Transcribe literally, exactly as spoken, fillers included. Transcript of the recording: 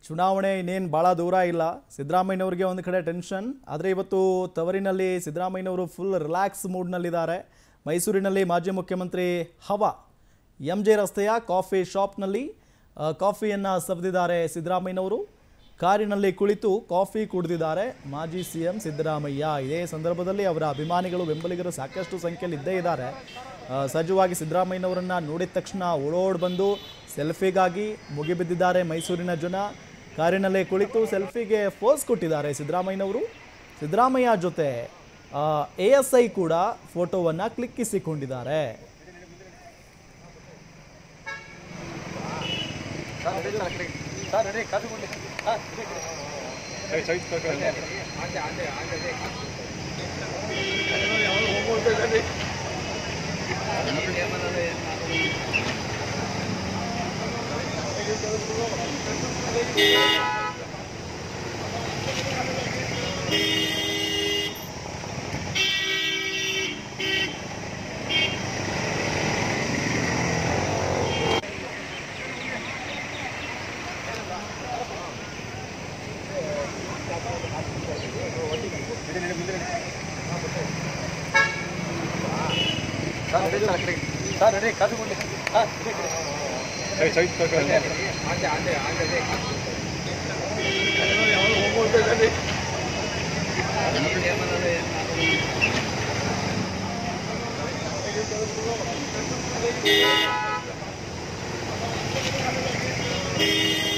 ಚುನಾವಣೆ ಇನ್ನೇನು ಭಾಳ ದೂರ ಇಲ್ಲ. ಸಿದ್ದರಾಮಯ್ಯನವ್ರಿಗೆ ಒಂದು ಕಡೆ ಟೆನ್ಷನ್. ಆದರೆ ಇವತ್ತು ತವರಿನಲ್ಲಿ ಸಿದ್ದರಾಮಯ್ಯನವರು ಫುಲ್ ರಿಲ್ಯಾಕ್ಸ್ ಮೂಡ್ನಲ್ಲಿದ್ದಾರೆ. ಮೈಸೂರಿನಲ್ಲಿ ಮಾಜಿ ಮುಖ್ಯಮಂತ್ರಿ ಹವಾ ಎಂ ಜೆ ರಸ್ತೆಯ ಕಾಫಿ ಶಾಪ್ನಲ್ಲಿ ಕಾಫಿಯನ್ನು ಸವಿದಿದ್ದಾರೆ ಸಿದ್ದರಾಮಯ್ಯನವರು. ಕಾರಿನಲ್ಲಿ ಕುಳಿತು ಕಾಫಿ ಕುಡಿದಿದ್ದಾರೆ ಮಾಜಿ ಸಿ ಎಂ ಸಿದ್ದರಾಮಯ್ಯ. ಇದೇ ಸಂದರ್ಭದಲ್ಲಿ ಅವರ ಅಭಿಮಾನಿಗಳು ಬೆಂಬಲಿಗರು ಸಾಕಷ್ಟು ಸಂಖ್ಯೆಯಲ್ಲಿ ಇದ್ದೇ ಇದ್ದಾರೆ. ಸಹಜವಾಗಿ ಸಿದ್ದರಾಮಯ್ಯನವರನ್ನು ನೋಡಿದ ತಕ್ಷಣ ಓಡೋಡ್ ಬಂದು ಸೆಲ್ಫಿಗಾಗಿ ಮುಗಿಬಿದ್ದಿದ್ದಾರೆ ಮೈಸೂರಿನ ಜನ. ಕಾರಿನಲ್ಲೇ ಕುಳಿತು ಸೆಲ್ಫಿಗೆ ಫೋಸ್ ಕೊಟ್ಟಿದ್ದಾರೆ ಸಿದ್ದರಾಮಯ್ಯನವರು. ಸಿದ್ದರಾಮಯ್ಯ ಜೊತೆ ಎ ಎಸ್ ಐ ಕೂಡ ಫೋಟೋವನ್ನು ಕ್ಲಿಕ್ಕಿಸಿಕೊಂಡಿದ್ದಾರೆ. Thank you.